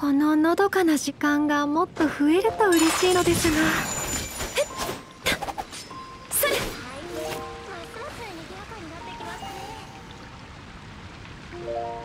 こののどかな時間がもっと増えると嬉しいのですが。それ。 ますます賑やかになってきましたね。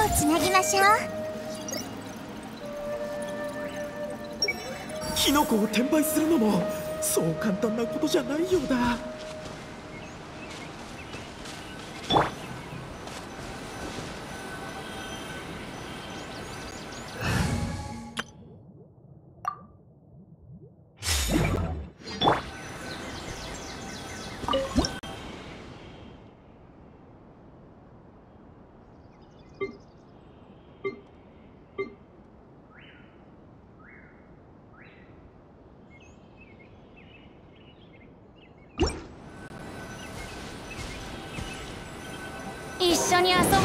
つなぎましょう。 キノコを転売するのもそう簡単なことじゃないようだ。 一緒に遊ぼうよ。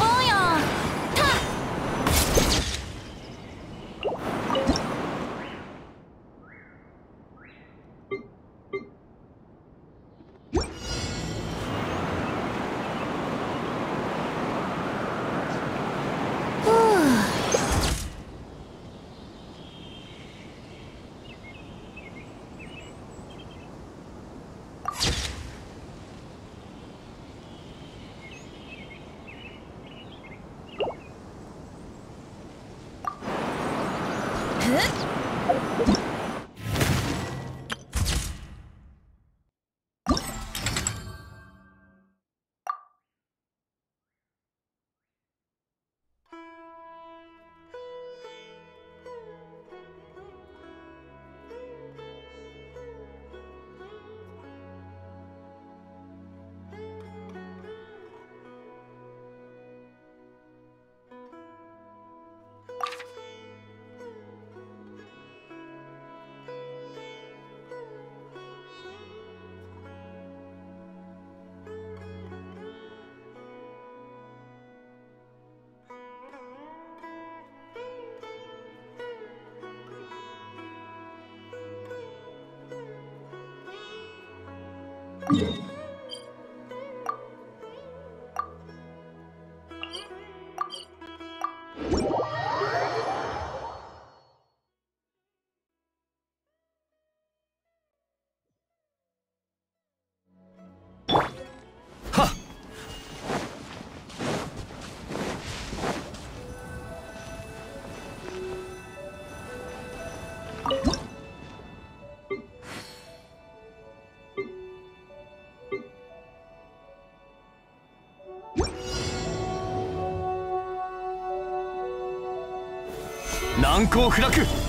難攻不落。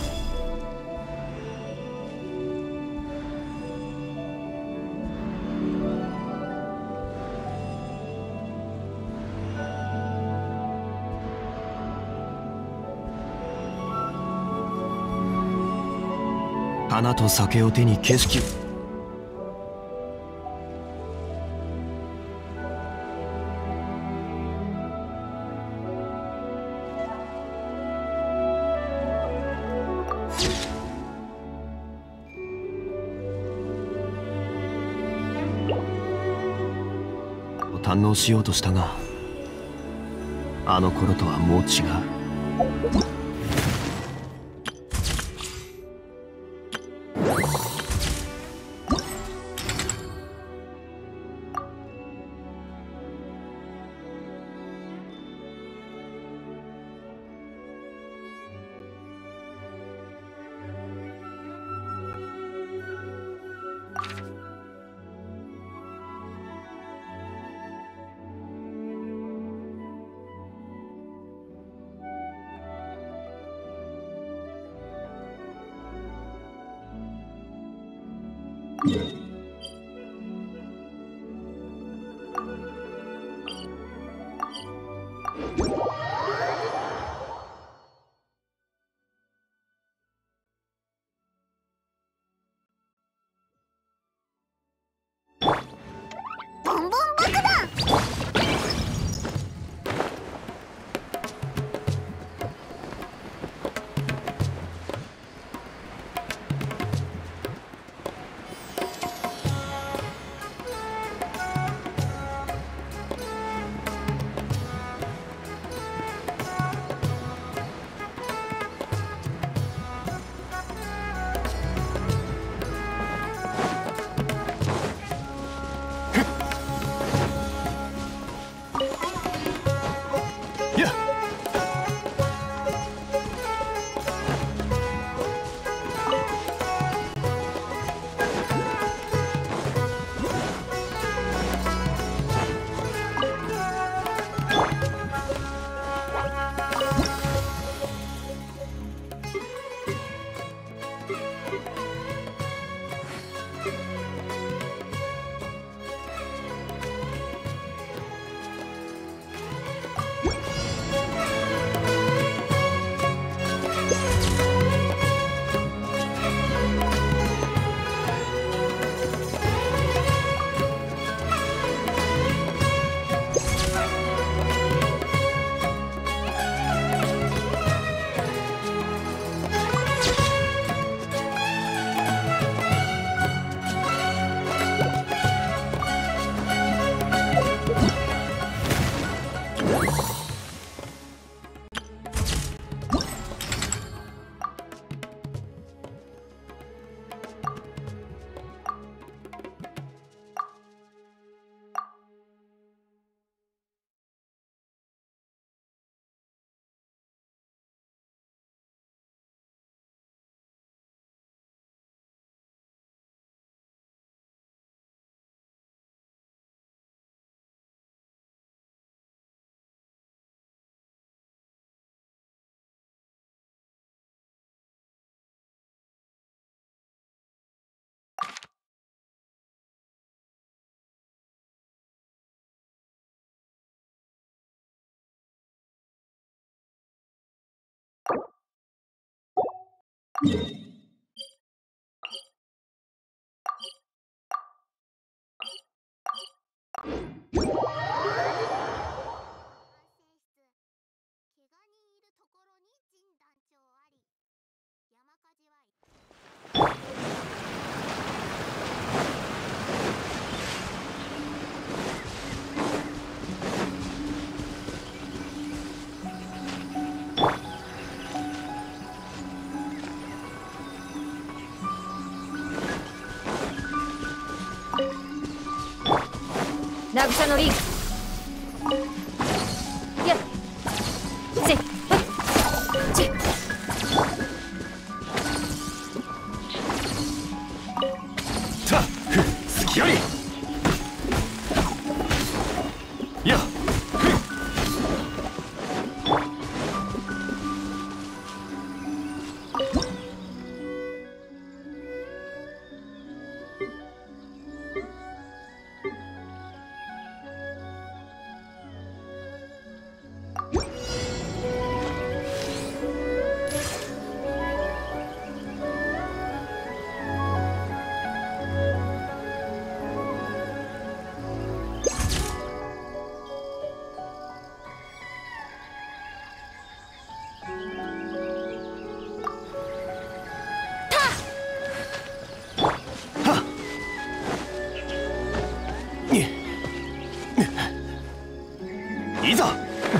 花と酒を手に景色を。堪能しようとしたが、あの頃とはもう違う。 ボンボン爆弾。 渚のリンクやっせっちたふ隙ありやっいざ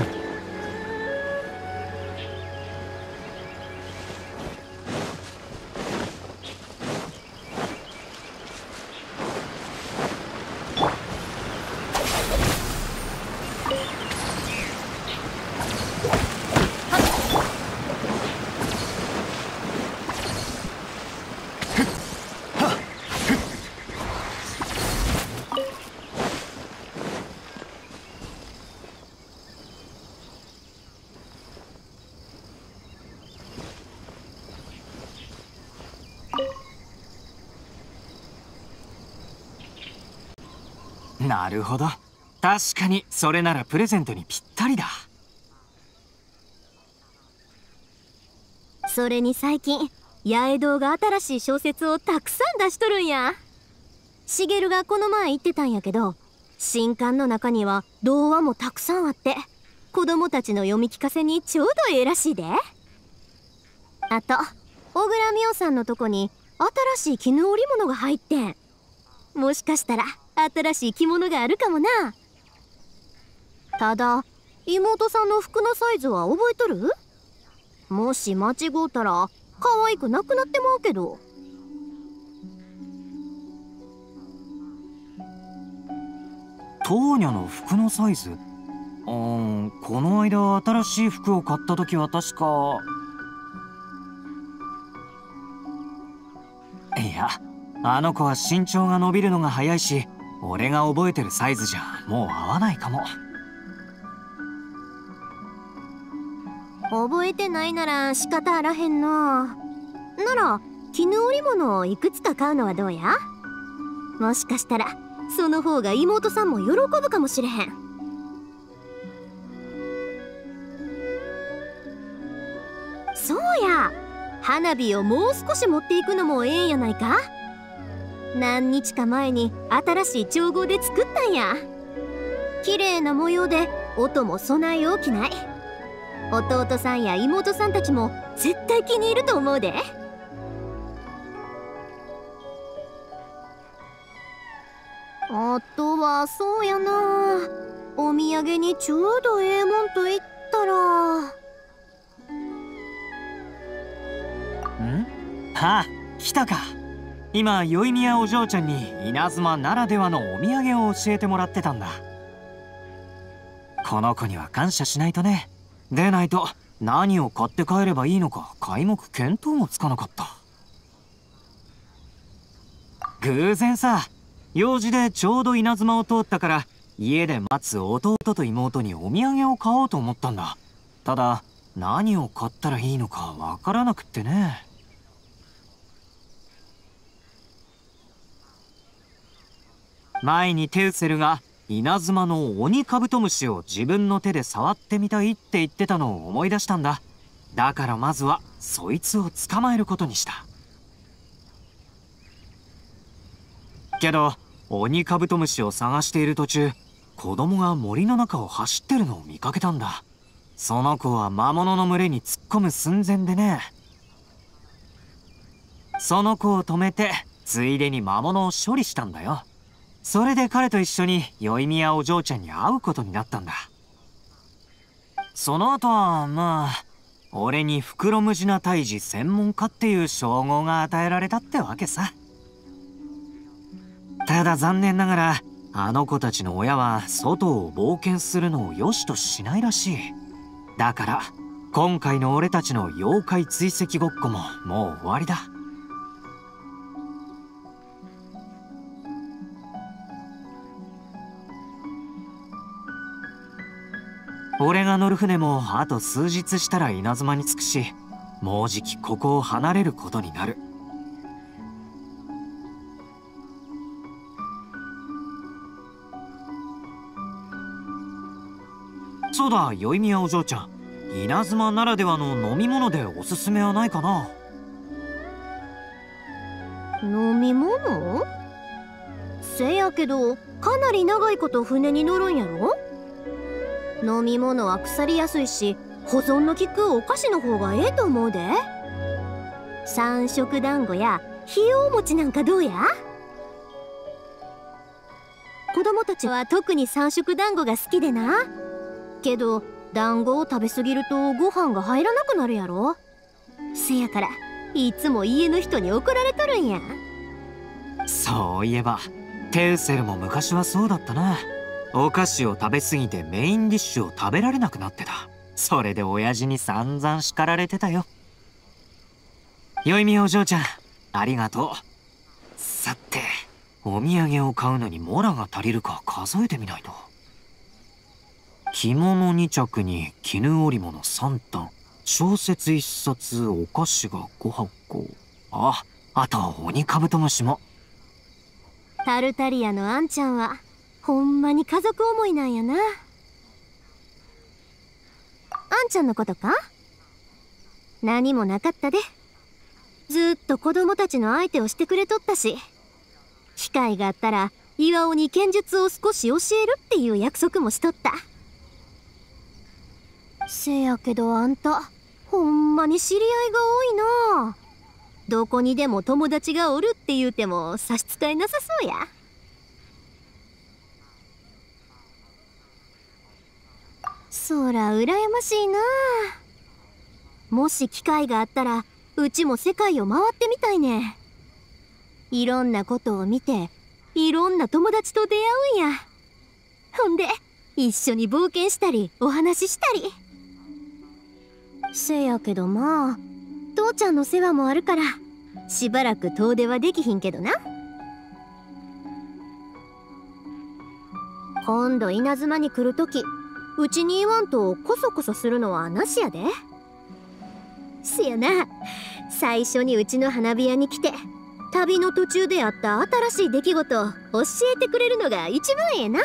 なるほど。確かにそれならプレゼントにぴったりだ。 それに最近八重堂が新しい小説をたくさん出しとるんや。しげるがこの前言ってたんやけど、新刊の中には童話もたくさんあって子供たちの読み聞かせにちょうどええらしいで。あと小倉美桜さんのとこに新しい絹織物が入ってん。もしかしたら新しい着物があるかもな。ただ妹さんの服のサイズは覚えとる？もし間違うたら可愛くなくなってまうけど。 トーニャの服のサイズ？この間新しい服を買った時は確か。いや、あの子は身長が伸びるのが早いし、俺が覚えてるサイズじゃもう合わないかも。 覚えてないなら仕方あらへんな。なら絹織物をいくつか買うのはどうや？もしかしたらその方が妹さんも喜ぶかもしれへん。そうや、花火をもう少し持っていくのもええんやないか。何日か前に新しい調合で作ったんや。綺麗な模様で音も備え大きない。弟さんや妹さんたちも絶対気に入ると思うで。あとはそうやな、お土産にちょうどええもんと言ったら。 あ、来たか。今宵宮お嬢ちゃんに稲妻ならではのお土産を教えてもらってたんだ。この子には感謝しないとね。でないと何を買って帰ればいいのか皆目見当もつかなかった。偶然さ、用事でちょうど稲妻を通ったから家で待つ弟と妹にお土産を買おうと思ったんだ。ただ何を買ったらいいのかわからなくってね。前にテウセルが稲妻の鬼カブトムシを自分の手で触ってみたいって言ってたのを思い出したんだ。 だからまずはそいつを捕まえることにした。けどオニカブトムシを探している途中、子供が森の中を走ってるのを見かけたんだ。その子は魔物の群れに突っ込む寸前でね。その子を止めてついでに魔物を処理したんだよ。それで彼と一緒に宵宮お嬢ちゃんに会うことになったんだ。その後はまあ俺に袋ムジナ退治専門家っていう称号が与えられたってわけさ。ただ残念ながらあの子たちの親は外を冒険するのを良しとしないらしい。だから今回の俺たちの妖怪追跡ごっこももう終わりだ。俺が乗る船もあと数日したら稲妻に着くし、もうじきここを離れることになる。そうだ、宵宮お嬢ちゃん、稲妻ならではの飲み物でおすすめはないかな？ 飲み物？せやけどかなり長いこと船に乗るんやろ？飲み物は腐りやすいし保存の効くお菓子の方がええと思うで。三色団子やひよう餅なんかどうや？子供たちは特に三色団子が好きでな。けど団子を食べ過ぎるとご飯が入らなくなるやろ。せやからいつも家の人に怒られとるんや。 そういえばテウセルも昔はそうだったな。お菓子を食べ過ぎてメインディッシュを食べられなくなってた。それで親父に散々叱られてたよ。宵宮お嬢ちゃん、ありがとう。さてお土産を買うのにモラが足りるか数えてみないと。着物2着に絹織物3反、小説1冊、お菓子が5箱。あとオニカブトムシも。 タルタリアのあんちゃんはほんまに家族思いなんやな。あんちゃんのことか？何もなかったで。ずっと子供たちの相手をしてくれとったし、機会があったら岩尾に剣術を少し教えるっていう約束もしとった。せやけどあんたほんまに知り合いが多いな。どこにでも友達がおるって言うても差し支えなさそうや。そら羨ましいな。もし機会があったらうちも世界を回ってみたいね。いろんなことを見ていろんな友達と出会うんや。ほんで一緒に冒険したりお話ししたり。せやけどまあ父ちゃんの世話もあるからしばらく遠出はできひんけどな。今度稲妻に来るときうちに言わんとコソコソするのはなしやで。せやな、最初にうちの花火屋に来て旅の途中であった新しい出来事を教えてくれるのが一番ええな。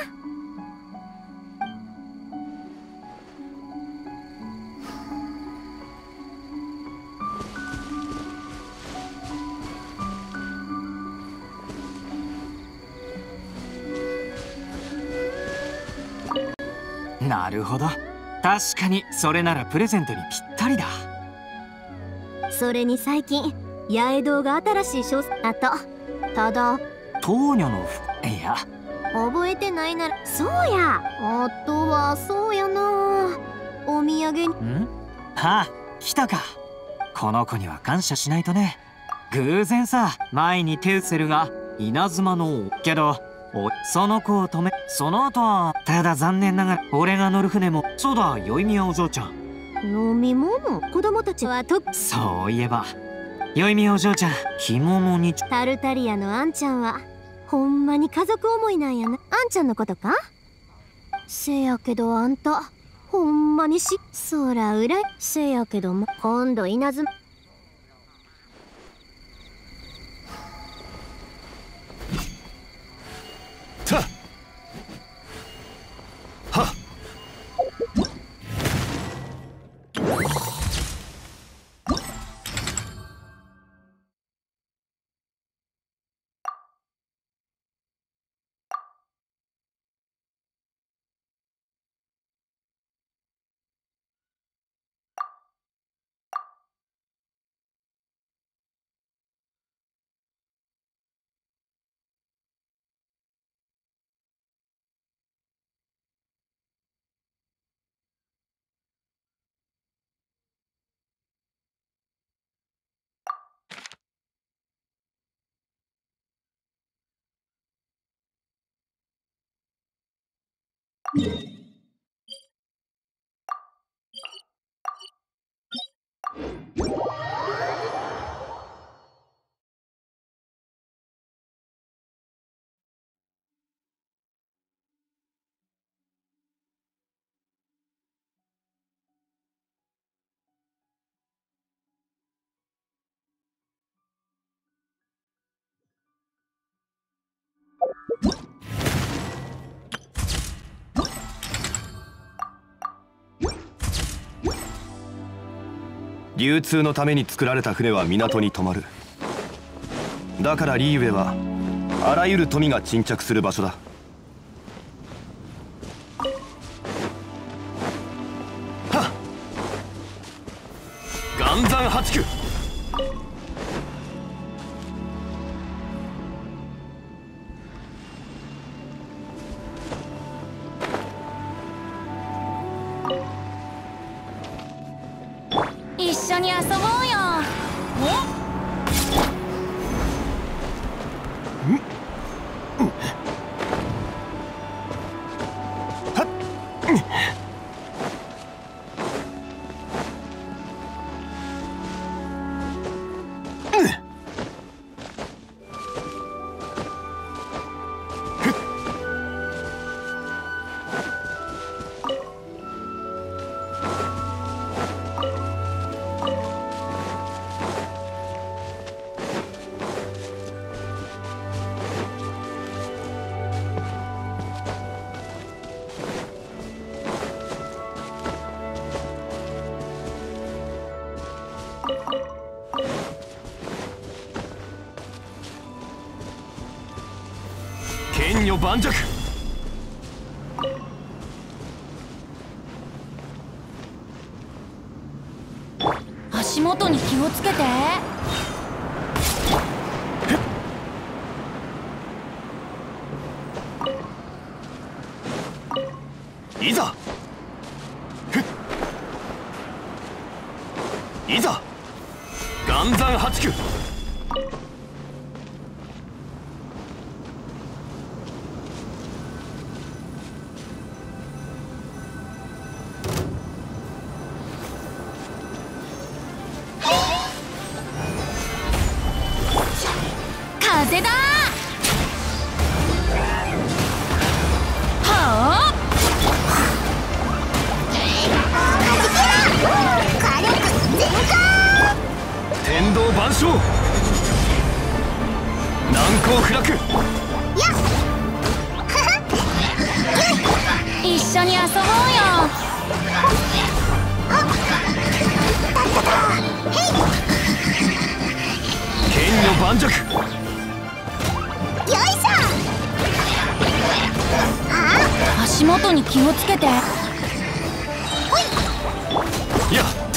なるほど、確かにそれならプレゼントにぴったりだ。 それに最近八重堂が新しい小説あとただトーニョのいや覚えてないならそうや、あとはそうやな、お土産に。 来たか。この子には感謝しないとね。偶然さ、前にテウセルが稲妻のけどその子を止め、その後はただ残念ながら俺が乗る船も。そうだ、宵宮お嬢ちゃん、 飲み物？子供たちはそういえば宵宮お嬢ちゃん、着物にタルタリアのあんちゃんはほんまに家族思いなんやな。あんちゃんのことか？せやけどあんたほんまにそらせやけど今度稲妻流通のために作られた船は港に止まる。だからリーウェはあらゆる富が沈着する場所だ。はっ、岩山八九。 一緒に遊ぼうよ。剣女盤石。 足元に気をつけて。 いざいざ岩山八九。 風だ。はあ。火力全開。 天道万象。難攻不落。 一緒に遊ぼうよ。 剣女盤石。 足元に気をつけて。 やった。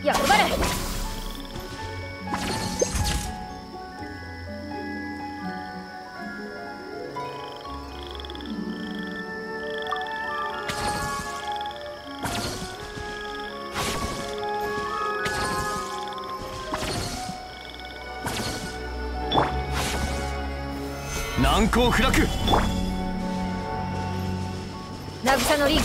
欲張る。 難攻不落。 渚のリン。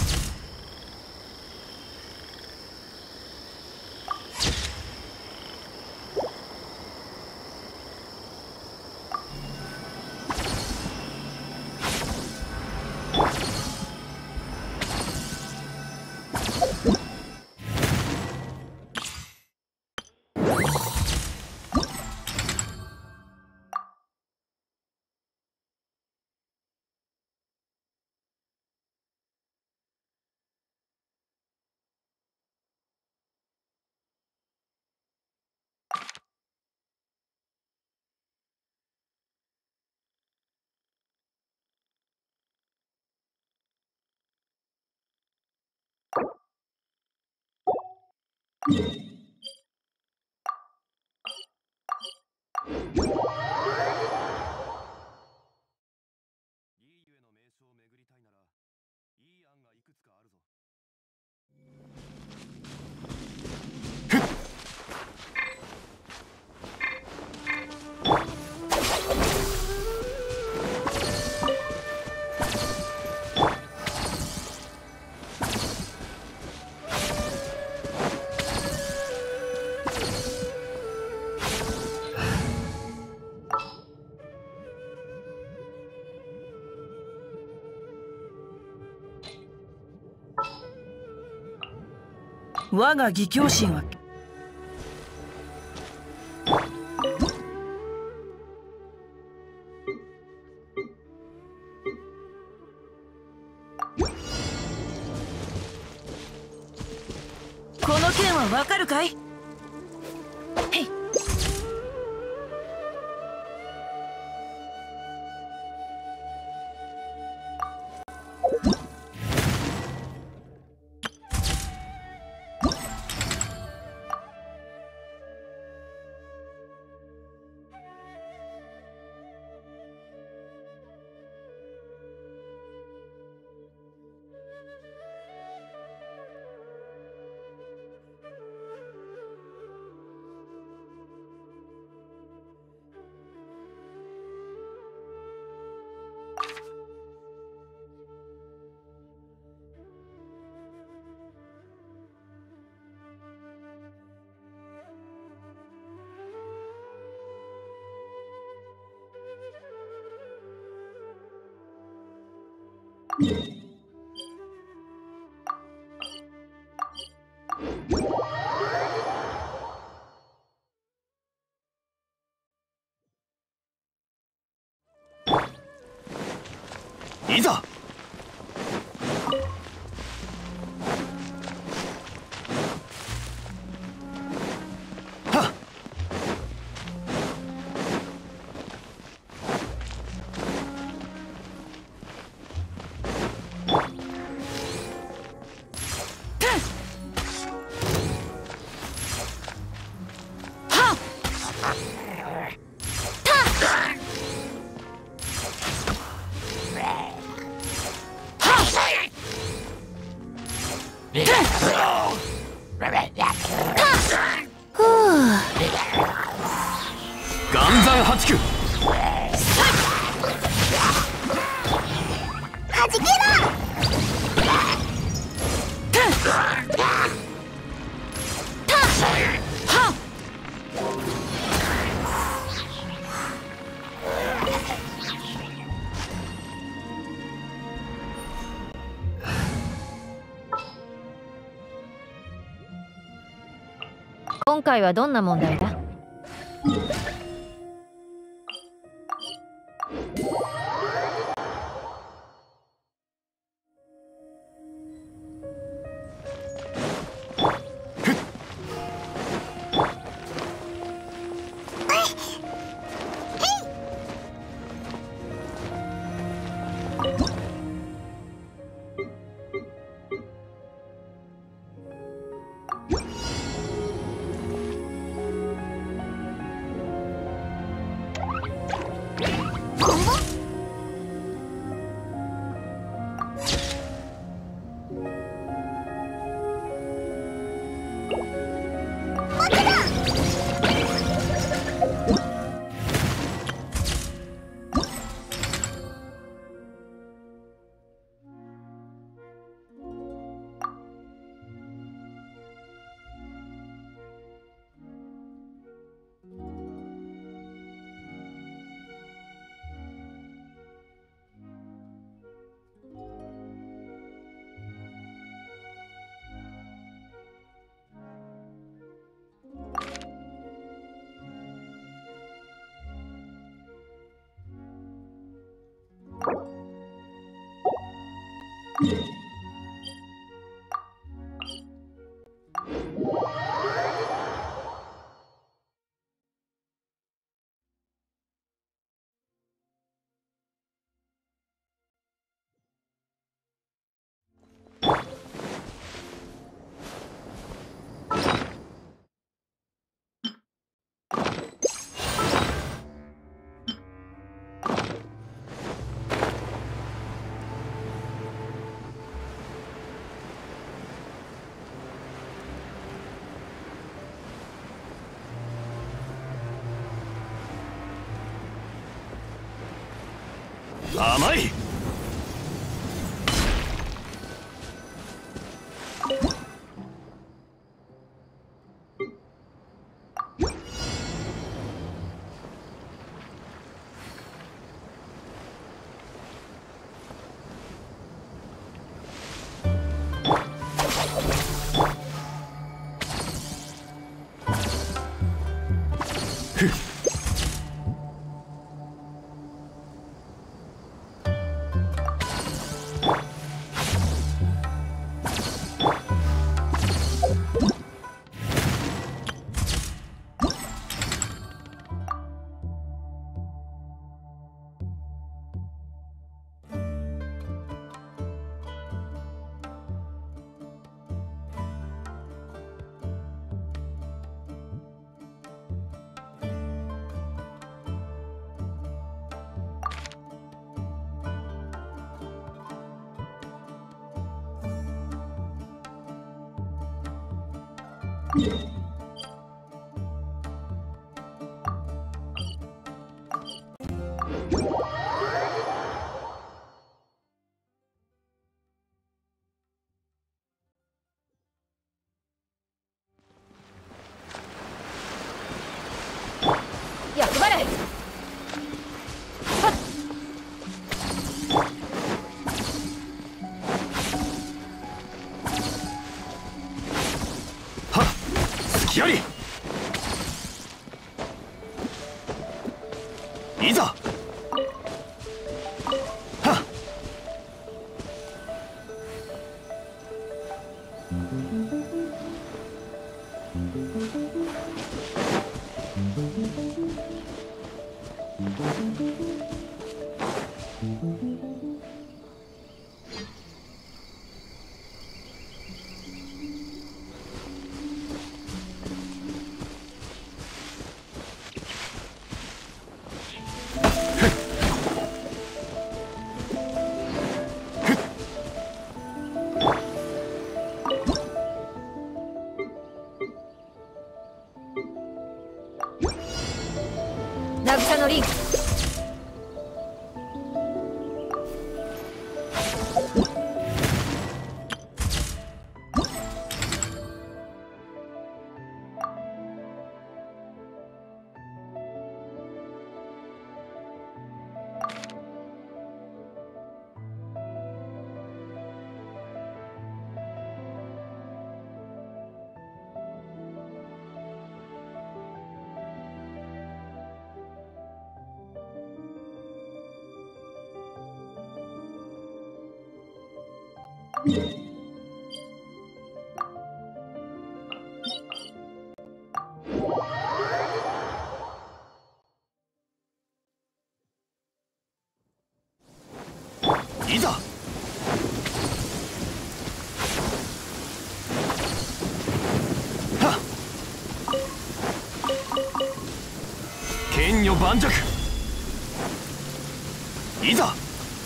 我が義教心はこの件はわかるかい？へい。 いざ。岩山八九。 はじけろ。 今回はどんな問題だ？ 甘い。 役払い。 隙あり。いざ。はっ。 渚のリンク。いざ。はっ。剣女盤石。 いざ。は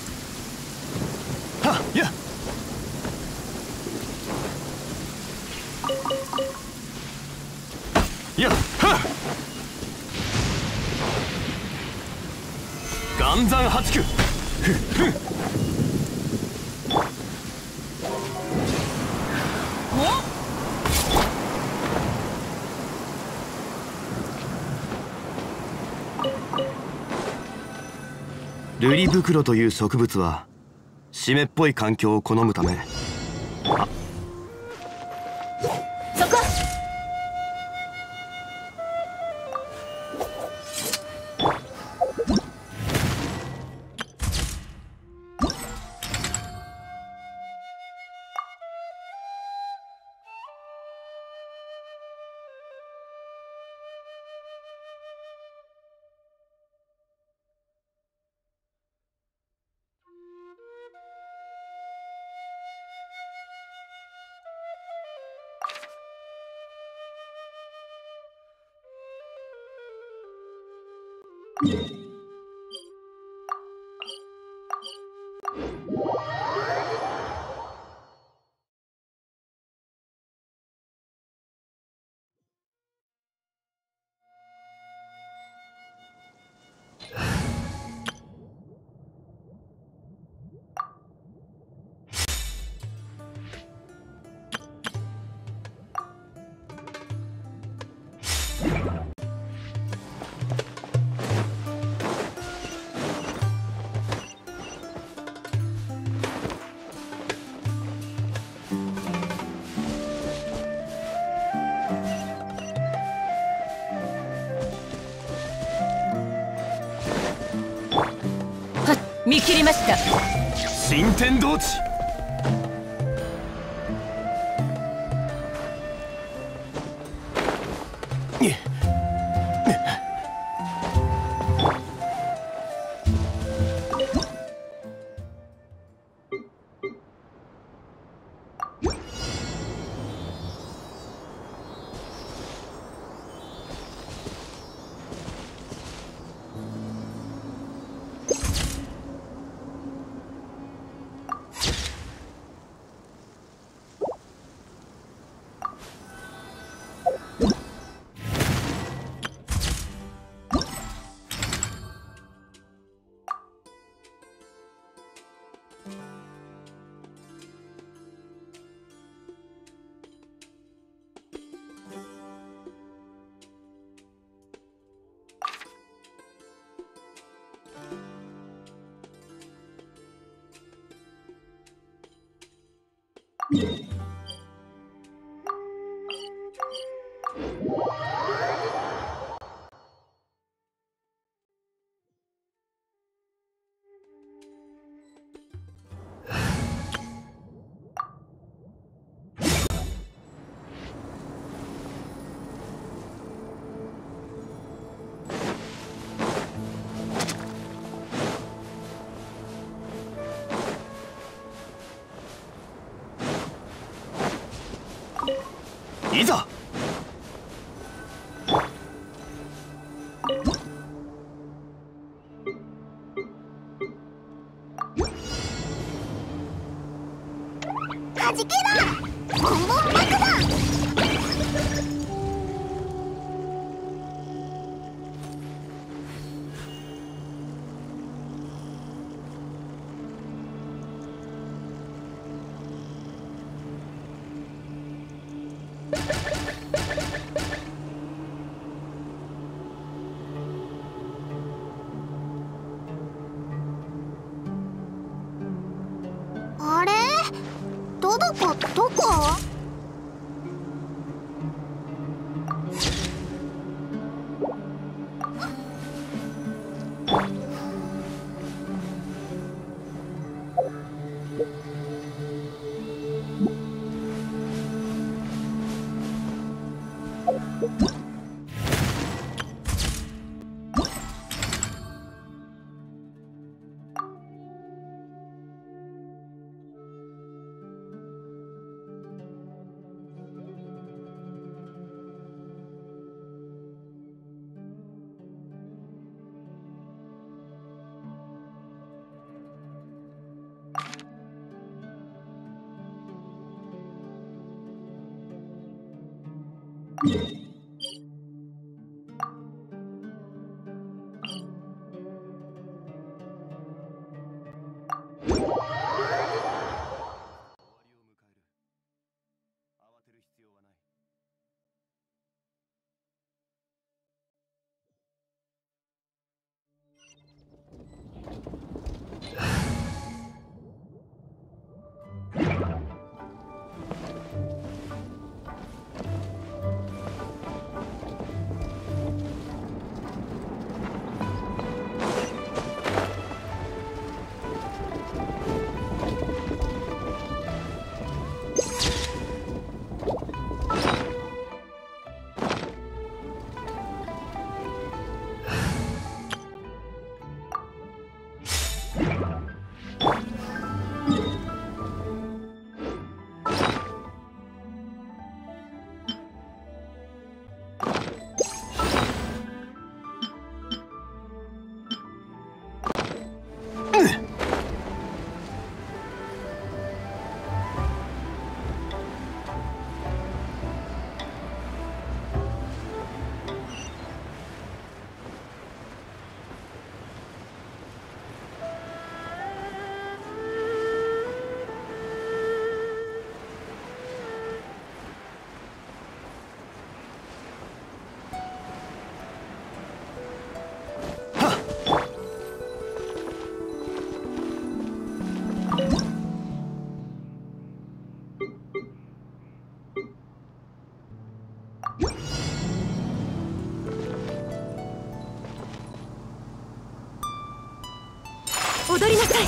っやっ。やっはっ。岩山八九。ふっふっ。瑠璃袋という植物は湿っぽい環境を好むため、 そこ。見切りました。 新天道地。いざ。 はじけだ。ボンボン爆弾。あれ？トドコどこ？ 踊りなさい。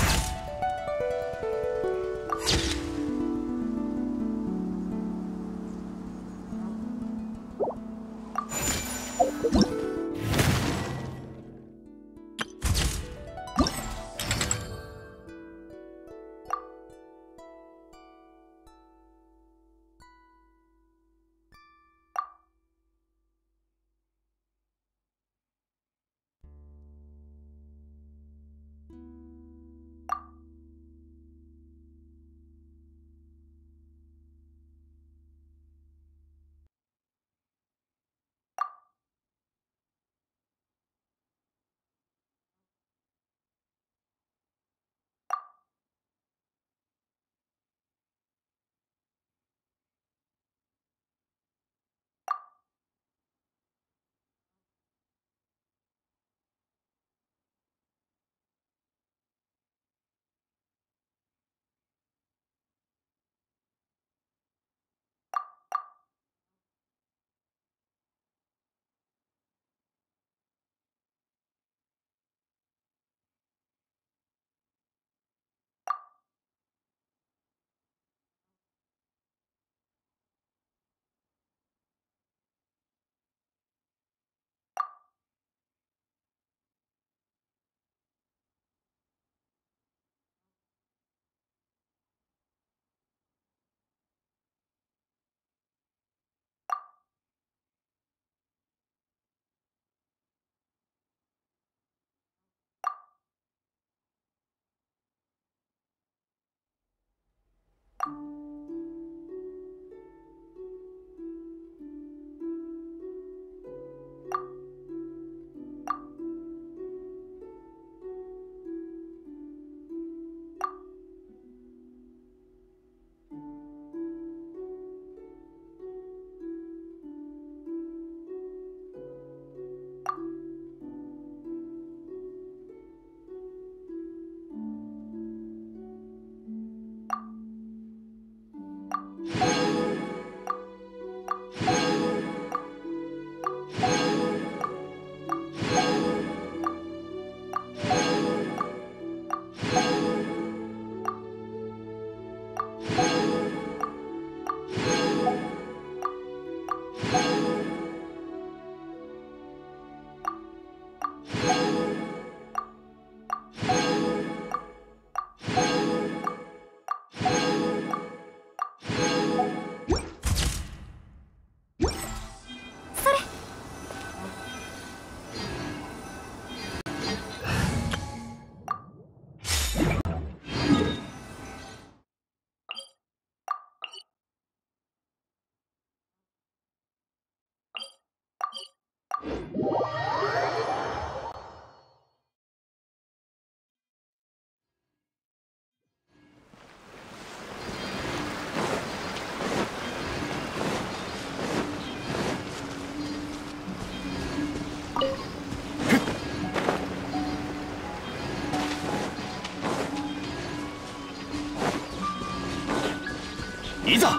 いざ。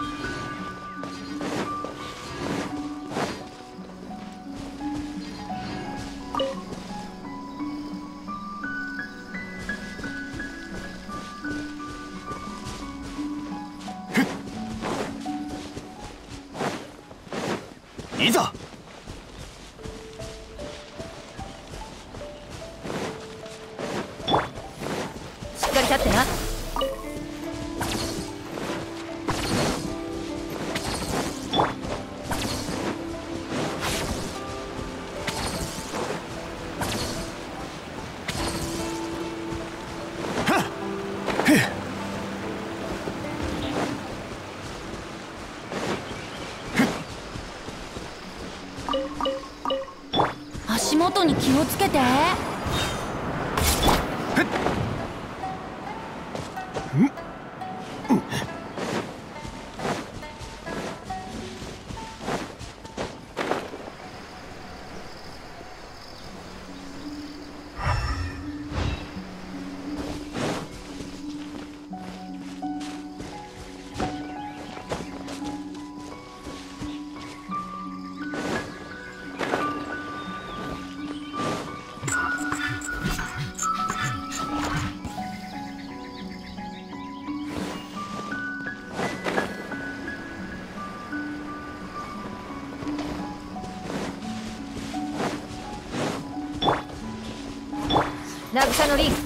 いざ。 しっかり立ってな。足元に気をつけて。渚のリン。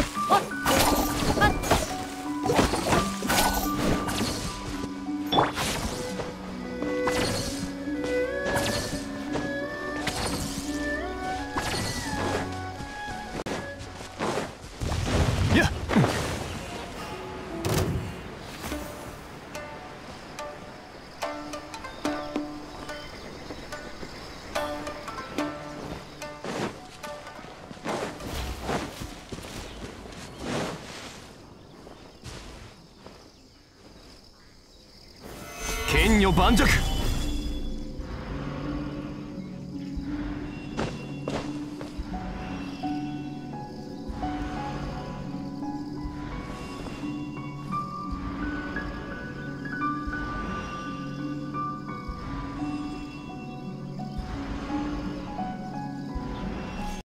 やっ。剣女盤石。